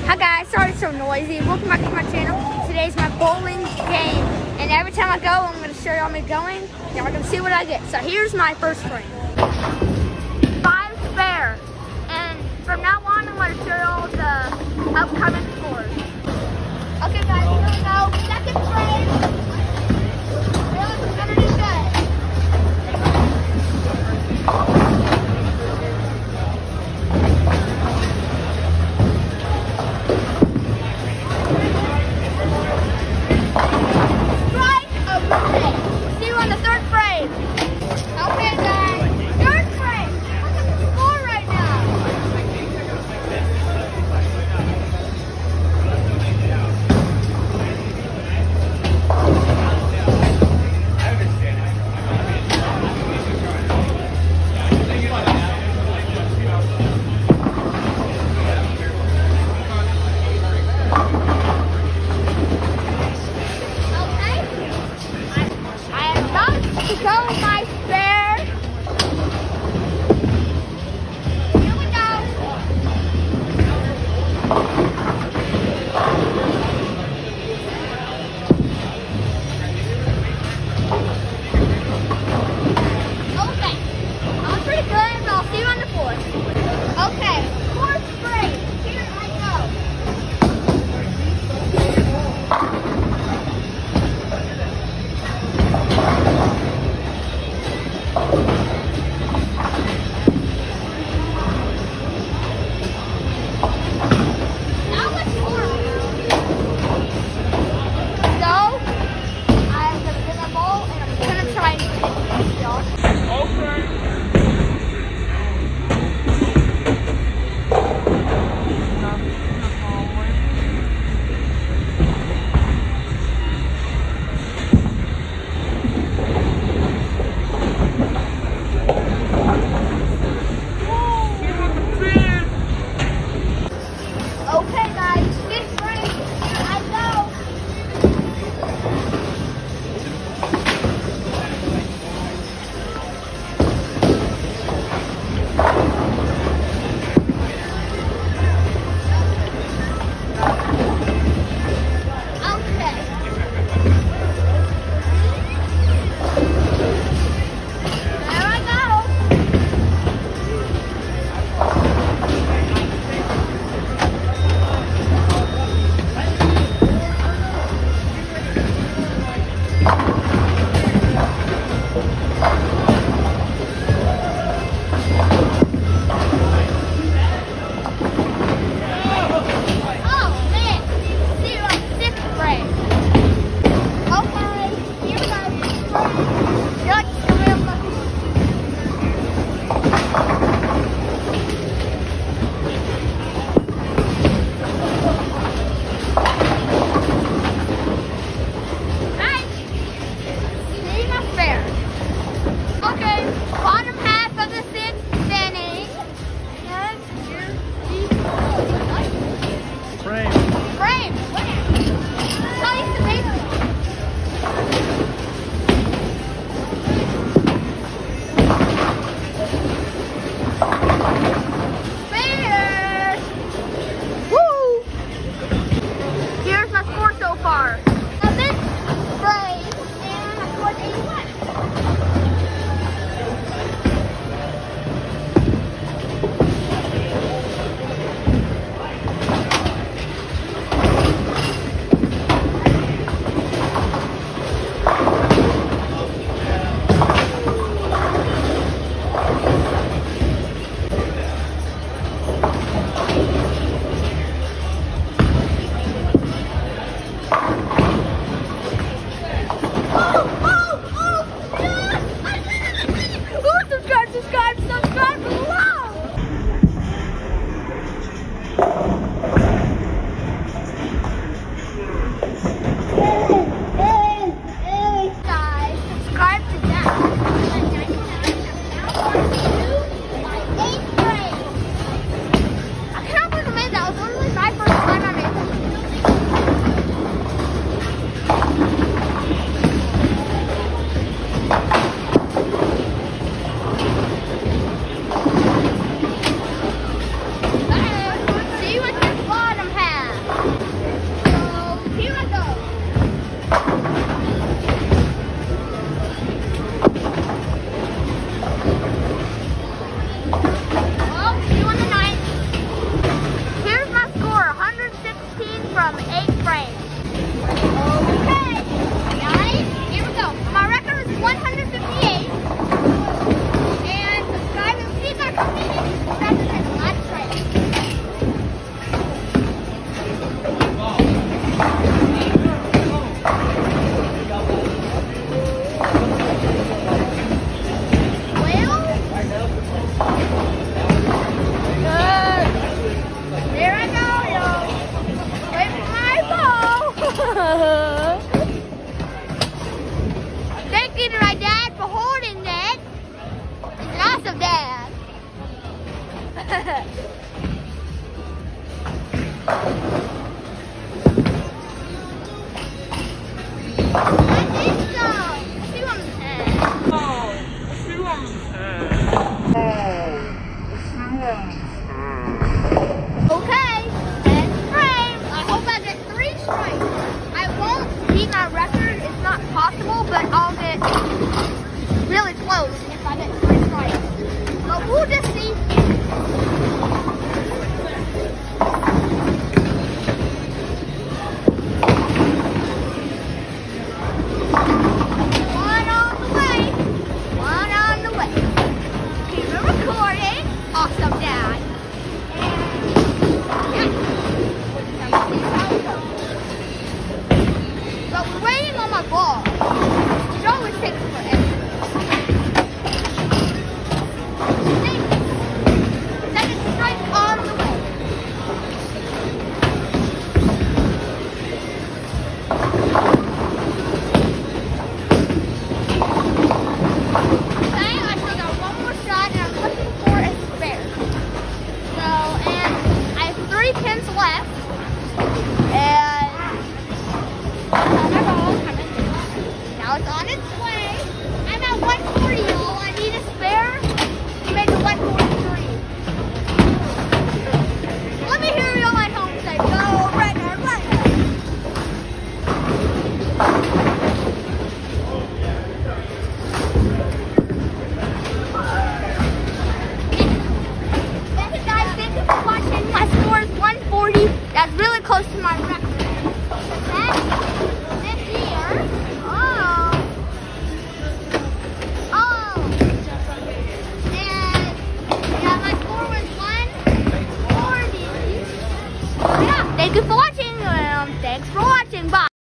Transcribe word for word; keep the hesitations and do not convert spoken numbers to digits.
Hi guys, sorry it's so noisy. Welcome back to my channel. Today's my bowling game. And every time I go, I'm going to show y'all me going. And we're going to see what I get. So here's my first frame. Five spare. And from now on, I'm going to show y'all the upcoming scores. Okay guys, here we go. Second frame. Really gonna do good. close if I get three strikes. But we'll just see. One on the way. One on the way. Okay, we're recording. Awesome, Dad. But we're waiting on my ball. It always takes forever. Second strike on the way. Okay, I still got one more shot and I'm looking for a spare. So, and I have three pins left. And now it's on its way. I'm at one forty, y'all. I need a spare to make it one forty-three. Let me hear y'all at home say, go Redner, Redner. Thank you guys. Thank you for watching. My score is one forty. That's really close to my record. Thank you for watching. Um, thanks for watching. Bye.